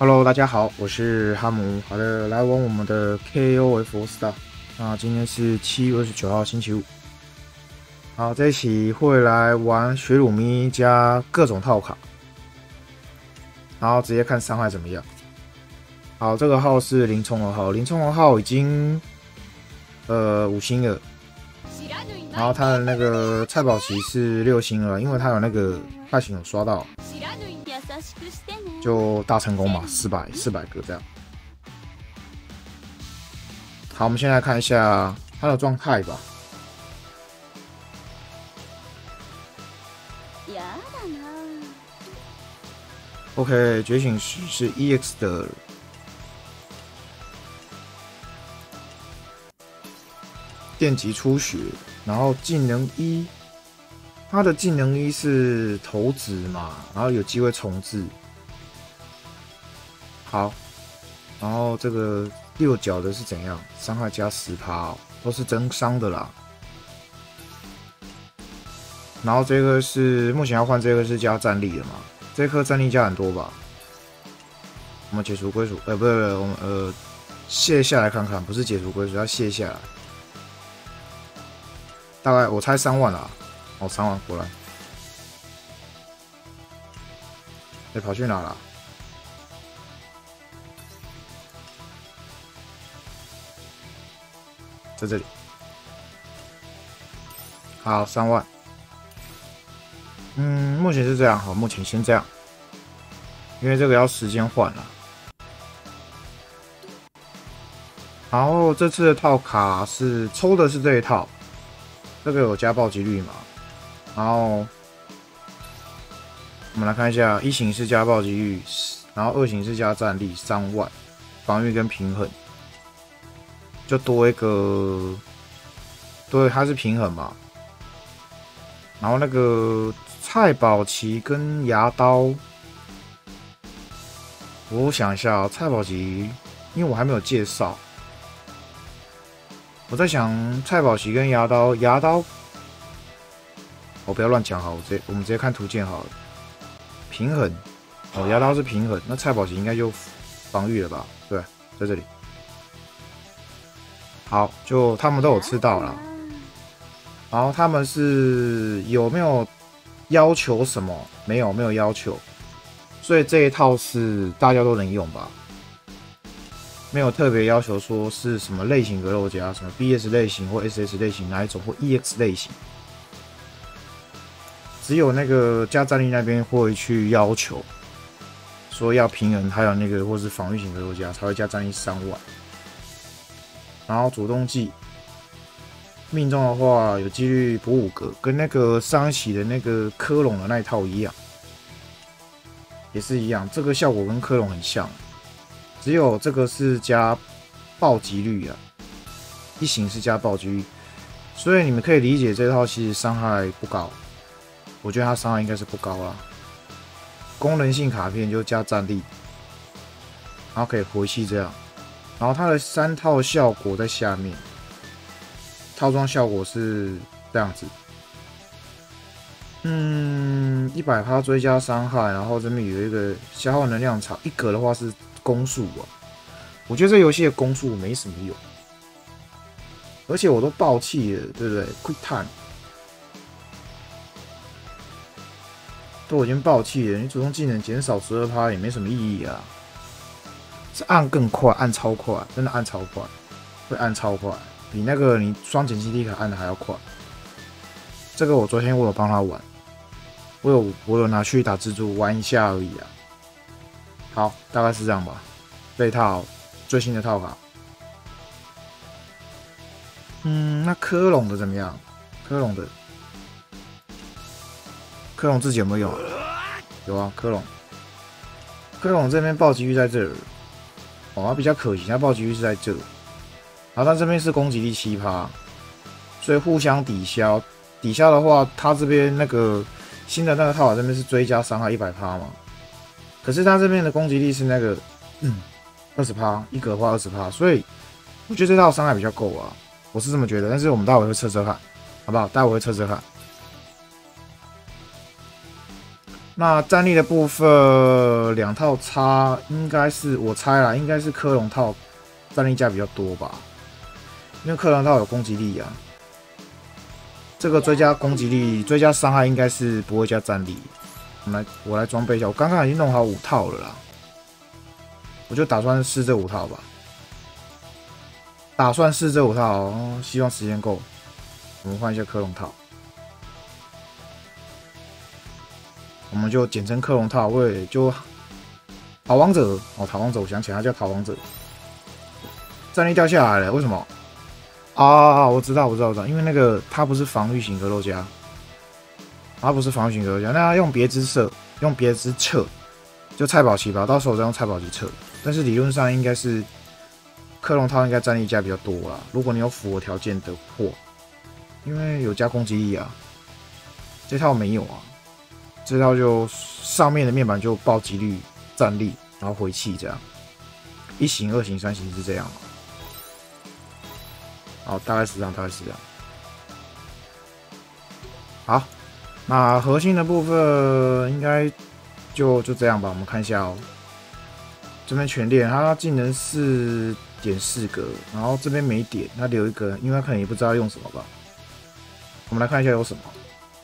Hello，大家好，我是哈姆。好的，来玩我们的 KOF Star。那今天是7月29号，星期五。好，这一期会来玩雪鲁咪加各种套卡，然后直接看伤害怎么样。好，这个号是林冲的号，林冲的号已经5星了，然后他的那个蔡宝奇是6星了，因为他有那个派型有刷到，就大成功嘛，400个这样。好，我们先来看一下他的状态吧。OK， 觉醒石是 EX 的。电击出血，然后技能1，他的技能1是投掷嘛，然后有机会重置。好，然后这个6角的是怎样？伤害加10%哦，都是增伤的啦。然后这个是目前要换这个是加战力的嘛？这颗战力加很多吧？我们解除归属，不是，我们卸下来看看，不是解除归属，要卸下来。大概我猜3万啦，哦，3万过来。跑去哪了？在这里。好，3万。目前是这样，好，目前先这样，因为这个要时间换了。然后这次的套卡是抽的是这一套。这个有加暴击率嘛？然后我们来看一下，1型是加暴击率，然后2型是加战力3万，防御跟平衡，就多一个，对，它是平衡嘛。然后那个蔡宝奇跟牙刀，我想一下，蔡宝奇，因为我还没有介绍。我在想蔡宝奇跟牙刀，我不要乱讲好，我们直接看图鉴好了。平衡，哦，牙刀是平衡，那蔡宝奇应该就防御了吧？对，在这里。好，就他们都有吃到了。然后他们是有没有要求什么？没有要求，所以这一套是大家都能用吧？没有特别要求说是什么类型格斗家，什么 BS 类型或 SS 类型哪一种或 EX 类型，只有那个加战力那边会去要求说要平衡，还有那个或是防御型格斗家才会加战力3万。然后主动技命中的话有几率补5个，跟那个上一期的那个科隆的那一套一样，也是一样，这个效果跟科隆很像。只有这个是加暴击率啊，1型是加暴击率，所以你们可以理解这套其实伤害不高，我觉得它伤害应该是不高啦。功能性卡片就加战力，然后可以回气这样，然后它的3套效果在下面，套装效果是这样子，100%追加伤害，然后这边有一个消耗能量场，1格的话是攻速啊，我觉得这游戏的攻速没什么用，而且我都爆气了，对不对 ？Quick Time 都已经爆气了，你主动技能减少12%也没什么意义啊。是按更快，按超快，真的按超快，会按超快，比那个你双减气力卡按的还要快。这个我昨天我有帮他玩，我有拿去打蜘蛛玩一下而已啊。好，大概是这样吧。这一套最新的套卡，那科隆的怎么样？科隆自己有没有用啊？有啊，科隆这边暴击率在这儿，哦，它比较可惜，它暴击率是在这，然后它这边是攻击力7%，所以互相抵消。抵消的话，它这边那个新的那个套卡这边是追加伤害100%嘛。可是他这边的攻击力是那个20%，一格的话20%，所以我觉得这套伤害比较够啊，我是这么觉得。但是我们待会会测测看，好不好？待会会测测看。 那战力的部分两套差，应该是我猜啦，应该是科隆套战力价比较多吧，因为科隆套有攻击力啊。这个追加攻击力、追加伤害应该是不会加战力。我来装备一下，我刚刚已经弄好5套了啦，我就打算试这5套吧。打算试这5套哦，希望时间够。我们换一下科隆套，我们就简称克隆套位，就逃亡者哦，逃亡者，我想起来，它叫逃亡者。战力掉下来了，为什么？我知道，因为那个它不是防御型格斗家，它不是防御型格斗家，那要用别枝射，用别枝撤，就蔡宝奇吧，到时候再用蔡宝奇撤。但是理论上应该是克隆套应该战力加比较多啦，如果你有符合条件的话，因为有加攻击力啊，这套没有啊。这套就上面的面板就暴击率、战力，然后回气这样，1型、2型、3型是这样。好，大概是这样，好，那核心的部分应该就这样吧。我们看一下哦，这边全练，它技能4.4个，然后这边没点，它留一个，因为它可能也不知道用什么吧。我们来看一下有什么。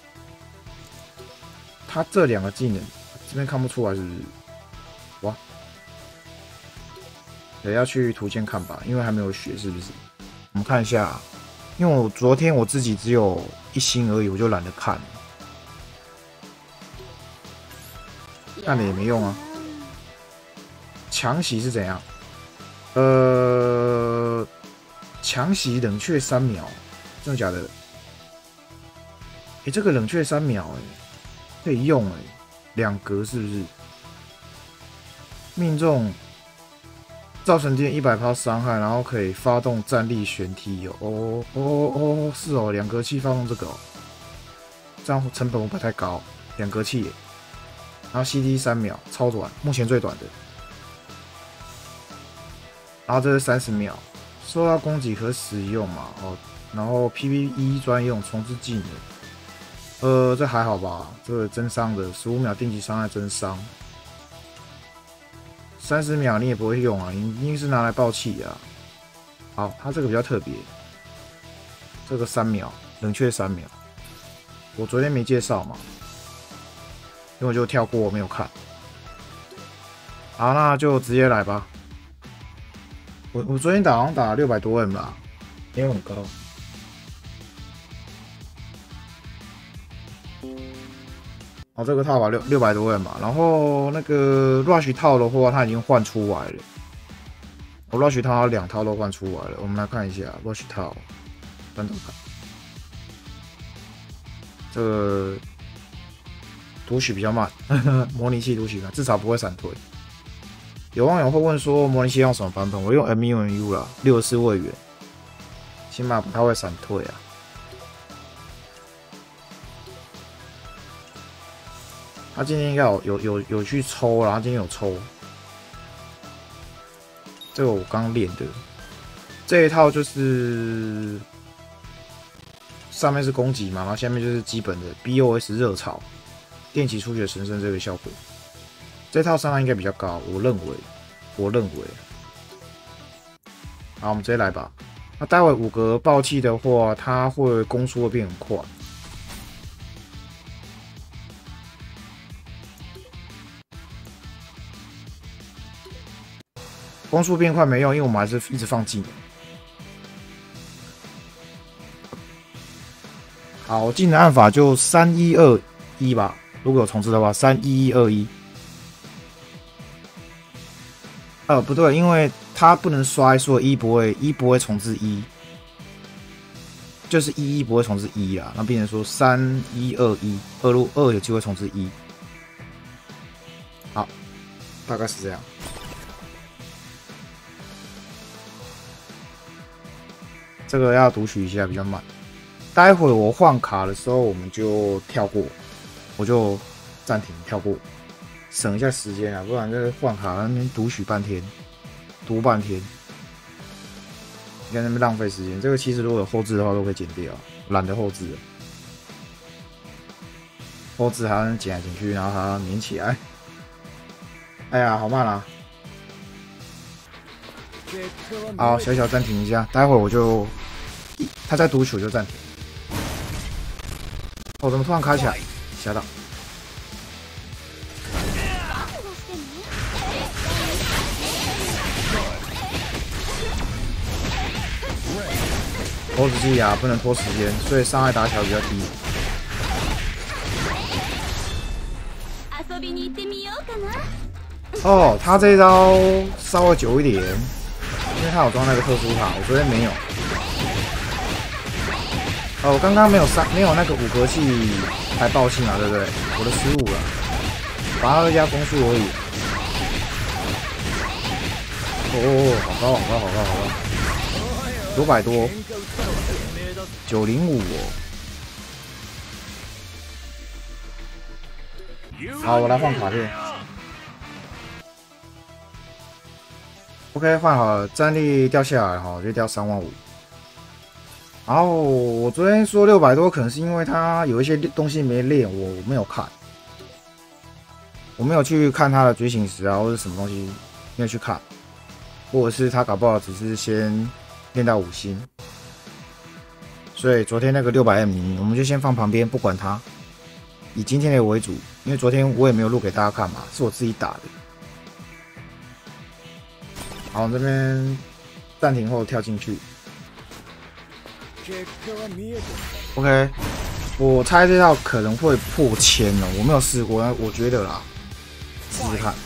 他这2个技能这边看不出来是不是？哇，得要去图鉴看吧，因为还没有学，是不是？我们看一下，因为我昨天我自己只有1星而已，我就懒得看，看了也没用啊。强袭是怎样？强袭冷却3秒，真的假的？这个冷却3秒，可以用2格是不是？命中造成敌人100%伤害，然后可以发动战力旋踢哦。是哦，2格器发动这个哦，这样成本会不会太高？2格器耶，然后 CD 3秒，超短，目前最短的。然后这是30秒，受到攻击可使用嘛？然后 PVE 专用重置技能。这还好吧，这个增伤的15秒定级伤害增伤，30秒你也不会用啊，一定是拿来爆气啊。好，它这个比较特别，这个3秒冷却3秒，我昨天没介绍嘛，因为我就跳过，我没有看。好，那就直接来吧。我昨天好像打600多 M 啦，没有很高。这个套吧600多 M 嘛，然后那个 Rush 套的话，它已经换出来了。Rush 套2套都换出来了，我们来看一下 Rush 套，单独看。这个读取比较慢，模拟器读取慢，至少不会闪退。有网友会问说，模拟器用什么版本？我用 MU 啦，64位元，起码不太会闪退啊。他今天应该有去抽，然后今天有抽，这个我刚练的这一套就是上面是攻击嘛，然后下面就是基本的 BOS 热潮、电击出血神圣这个效果。这套伤害应该比较高，我认为。好，我们直接来吧。那待会5格爆气的话，它会攻速会变很快。攻速变快没用，因为我们还是一直放技能。好，技能按法就3121吧，如果有重置的话，31121。不对，因为它不能摔，所以一不会重置1，就是11不会重置1啦。那变成说3121，2有机会重置1。好，大概是这样。这个要读取一下，比较慢。待会我换卡的时候，我们就跳过，我就暂停跳过，省一下时间啊，不然这换卡那边读取半天，读半天，你看那边浪费时间。这个其实如果有后置的话，都可以剪掉，懒得后置了。 钩子还要剪来剪去，然后还要粘起来。哎呀，好慢啊！好，小暂停一下，待会我就他在读取就暂停。哦，怎么突然开起来？吓到！钩子技啊，不能拖时间，所以伤害打起来比较低。哦，他这一招稍微久一点，因为他有装那个特殊塔，我昨天没有。哦，我刚刚没有那个五格器才爆气嘛，对不对？我的失误了，把它加攻速而已。哦，好高，好高，好高，好高，900多，905哦。好，我来换卡片。OK， 换好了，战力掉下来哈，就掉35000。然后我昨天说600多，可能是因为他有一些东西没练，我没有看，我没有去看他的觉醒石啊，或者什么东西没有去看，或者是他搞不好只是先练到5星，所以昨天那个600M我们就先放旁边不管它，以今天的为主，因为昨天我也没有录给大家看嘛，是我自己打的。好，这边暂停后跳进去。OK， 我猜这套可能会破1000哦，我没有试过，我觉得啦，试试看。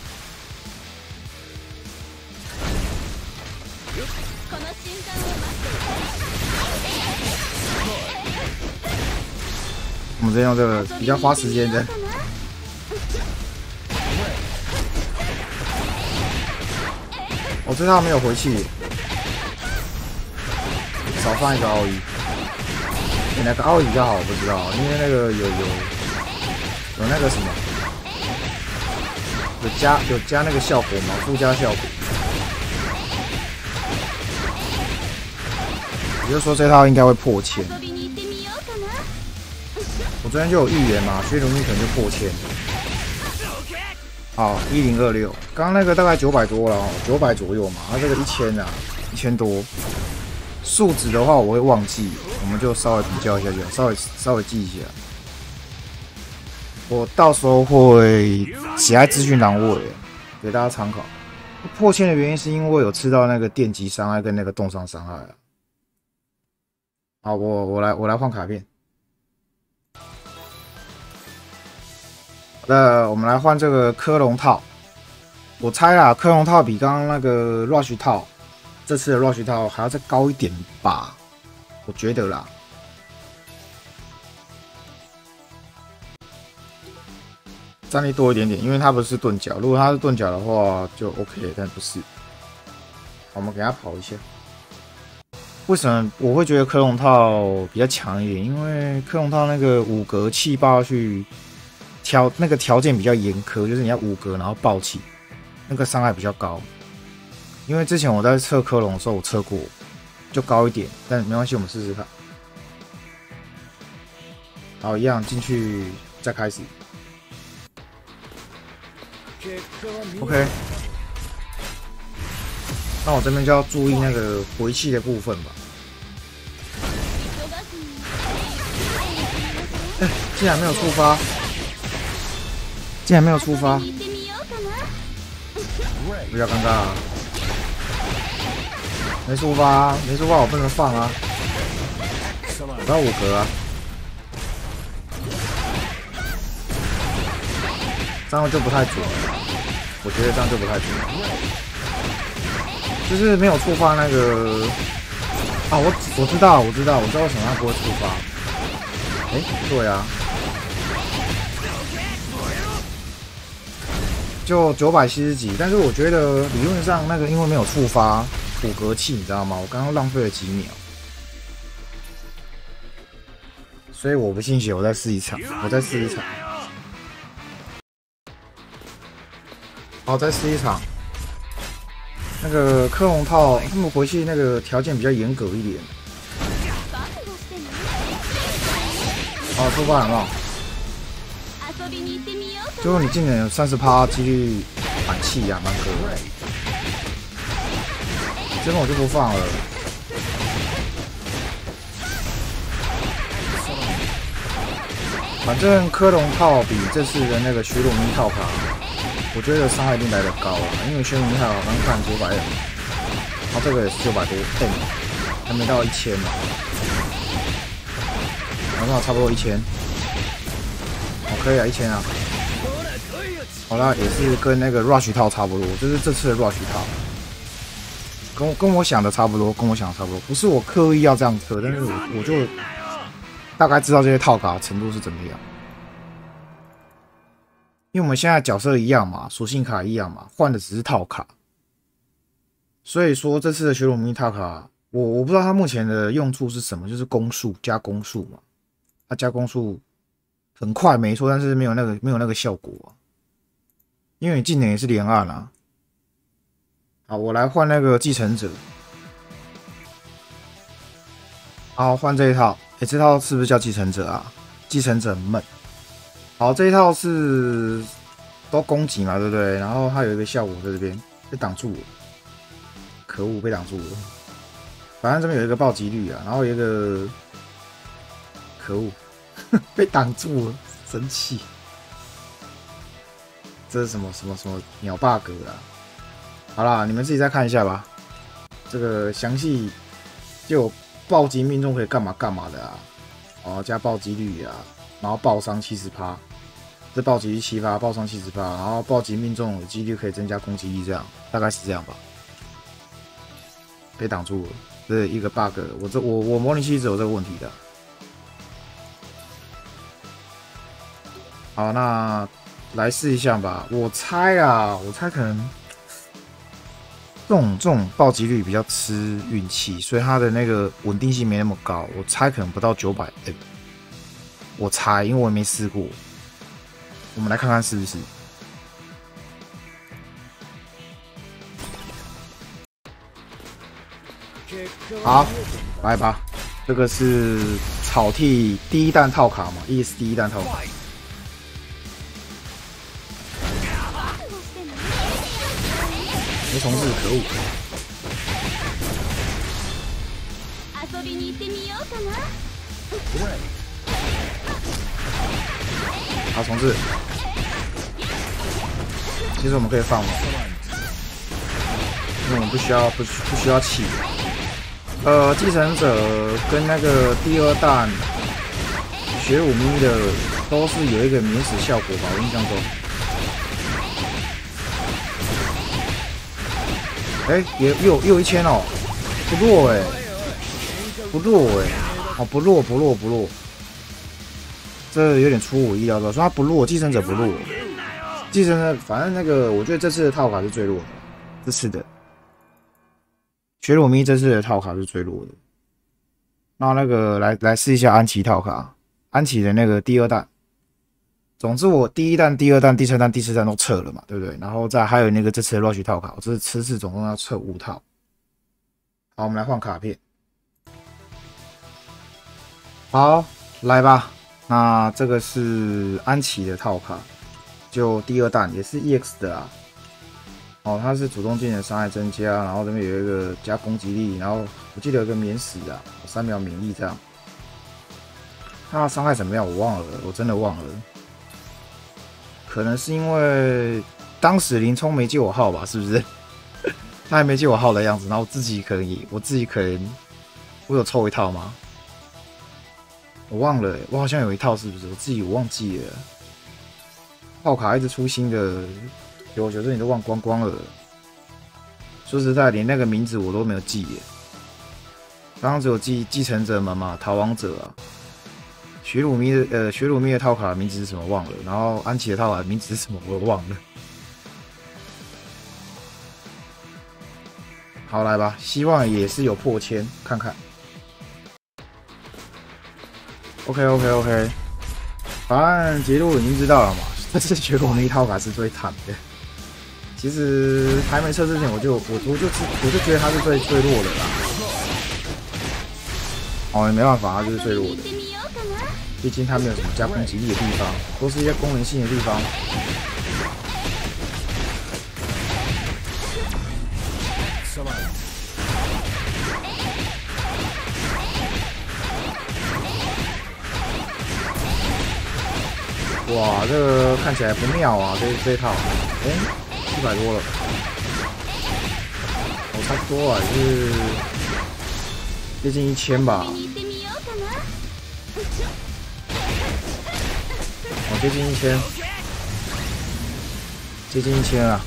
我们直接用这个比较花时间的。我这套没有回气，少放一个奥义。哪个奥义比较好？我不知道，因为那个有那个什么，有加那个效果嘛，附加效果。也就是说这套应该会破1000。我昨天就有预言嘛，所以容易可能就破1000。好，1026，刚刚那个大概900多了，900左右嘛，它这个1000啊，1000多。数值的话我会忘记，我们就稍微比较一下就好，稍微记一下。我到时候会写在资讯栏位，给大家参考。破1000的原因是因为有吃到那个电击伤害跟那个冻伤伤害啊。好，我来换卡片。那我们来换这个科隆套。我猜啦，科隆套比刚刚那个 Rush 套，这次的 Rush 套还要再高一点吧，我觉得啦。战力多一点点，因为它不是钝角，如果它是钝角的话就 OK， 但不是。我们给它跑一下。为什么我会觉得科隆套比较强一点？因为科隆套那个5格气爆下去。那个条件比较严苛，就是你要5格然后爆气，那个伤害比较高。因为之前我在测科隆的时候，我测过，就高一点，但没关系，我们试试看。好，一样进去再开始。OK， 那我这边就要注意那个回气的部分吧。哎，竟然没有触发！竟然没有触发，比较尴尬啊！没触发，没触发，我不能放啊！我要5格啊！这样就不太准，我觉得这样就不太准，就是没有触发那个啊！我知道为什么它不会触发。哎，对啊。就970几，但是我觉得理论上那个因为没有触发5格气，你知道吗？我刚刚浪费了几秒，所以我不信邪，我再试一场，好，再试一场。那个科隆套他们回去那个条件比较严格一点。好，触发很好。 就你竟然有30%几率反气呀，蛮可爱。这边我就不放了。反正科隆套比这次的那个雪鲁咪套卡，我觉得伤害一定来得高啊，因为雪鲁咪套卡刚看900 M， 然后这个也是900多 M， 还没到1000嘛，然后差不多1000，可以啊，1000啊。好啦，也是跟那个 Rush 套差不多，就是这次的 Rush 套，跟我想的差不多，不是我刻意要这样测，但是我就大概知道这些套卡的程度是怎么样。因为我们现在角色一样嘛，属性卡一样嘛，换的只是套卡，所以说这次的雪鲁咪套卡，我不知道它目前的用处是什么，就是攻速加攻速嘛，它加攻速很快没错，但是没有那个效果啊。因为你技能也是连按啊。好，我来换那个继承者。好，换这一套。这套是不是叫继承者啊？继承者们。好，这一套是都攻击嘛，对不对？然后它有一个效果在这边被挡住了，可恶，被挡住了。反正这边有一个暴击率啊，然后有一个可恶被挡住了，生气。这是什么鸟 bug 啊？好啦，你们自己再看一下吧。这个详细就有暴击命中可以干嘛的啊？哦，加暴击率啊，然后爆伤70%，这暴击率7%，爆伤70%，然后暴击命中的几率可以增加攻击力，这样大概是这样吧。被挡住了，这是一个 bug。我模拟器只有这个问题的。好，那来试一下吧。我猜可能这种暴击率比较吃运气，所以它的那个稳定性没那么高。我猜可能不到900 M， 我猜，因为我也没试过。我们来看看是不是。好，来吧。这个是草剃第一弹套卡嘛 ，ES 第一弹套卡。没重置，可恶！好，重置。其实我们可以放了，因为我们不需要气。继承者跟那个第二弹雪鲁咪的都是有一个免死效果吧，我印象中。又1000哦，不弱哎，哦不弱，这有点出乎我意料的，说他不弱，继承者不弱，继承者反正那个我觉得这次的套卡是最弱的，这次的雪鲁咪这次的套卡是最弱的。那个来试一下安琪套卡，安琪的那个第二弹。总之，我第一弹、第二弹、第三弹、第四弹都测了嘛，对不对？然后再还有那个这次的 Rush 套卡，我这次总共要测5套。好，我们来换卡片。好，来吧。那这个是安琪的套卡，就第二弹，也是 EX 的啊。哦，它是主动技能伤害增加，然后这边有一个加攻击力，然后我记得有个免死啊，3秒免疫这样。它的伤害怎么样？我忘了，我真的忘了。可能是因为当时林冲没借我号吧，是不是？他还没借我号的样子，然后我自己可能，我有抽一套吗？我忘了，我好像有一套，是不是？我忘记了。号卡一直出新的，有时你都忘光光了。说实在，连那个名字我都没有记耶。刚刚只有记继承者们嘛，逃亡者啊。雪鲁咪的套卡名字是什么忘了，然后安琪的套卡名字是什么我也忘了。好，来吧，希望也是有破1000，看看。OK， 反正结论已经知道了嘛，这次雪鲁咪套卡是最惨的。其实还没测之前我就觉得他是最弱的啦。哦，也没办法，他就是最弱的。 毕竟它没有什么加攻击力的地方，都是一些功能性的地方。哇，这个看起来不妙啊！这一套，100多了，差不多啊，也是接近1000吧。接近1000，接近1000啊！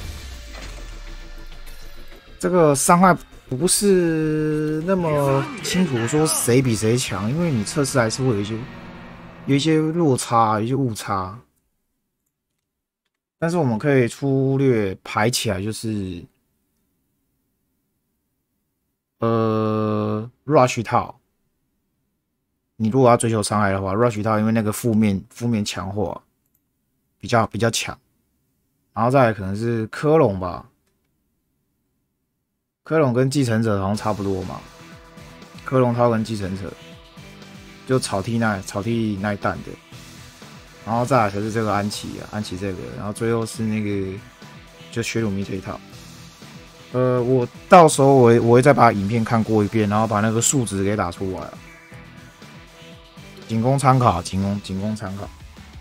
这个伤害不是那么清楚说谁比谁强，因为你测试还是会有一些落差，有一些误差。但是我们可以粗略排起来，就是rush 套。你如果要追求伤害的话 ，rush 套因为那个负面强化比较强，然后再来可能是科隆吧，科隆跟继承者好像差不多嘛，科隆套跟继承者就草地那一弹的，然后再来才是这个安琪这个，然后最后是那个就雪鲁米这一套。我到时候我会再把影片看过一遍，然后把那个数值给打出来。仅供参考，仅供参考。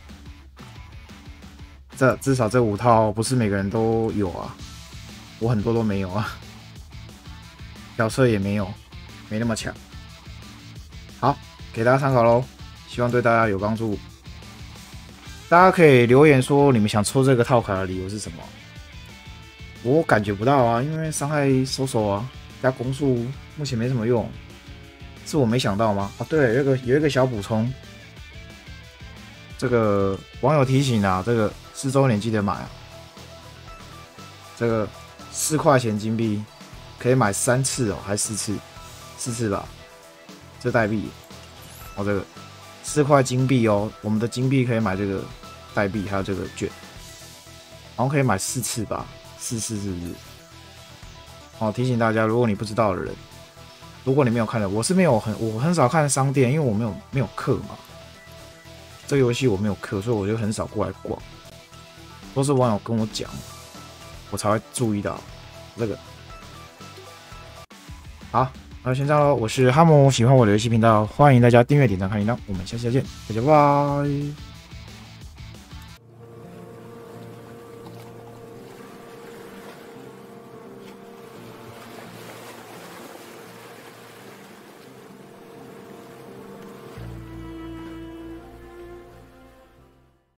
至少这5套不是每个人都有啊，我很多都没有啊，角色也没有，没那么强。好，给大家参考咯，希望对大家有帮助。大家可以留言说你们想抽这个套卡的理由是什么？我感觉不到啊，因为伤害收啊，加攻速目前没什么用。是我没想到吗？啊，对，有一个小补充，这个网友提醒啊，这个4周年记得买啊。这个4块钱金币可以买3次哦，还是4次？4次吧。这代币，哦，这个4块金币哦，我们的金币可以买这个代币，还有这个券，好像可以买4次吧？4次是不是？哦，提醒大家，如果你不知道的人。如果你没有看的，我很少看商店，因为我没有课嘛。这个游戏我没有课，所以我就很少过来逛，都是网友跟我讲，我才会注意到这个。好，那先这样咯，我是哈姆，喜欢我的游戏频道，欢迎大家订阅、点赞、开铃铛，我们下期再见，大家拜拜。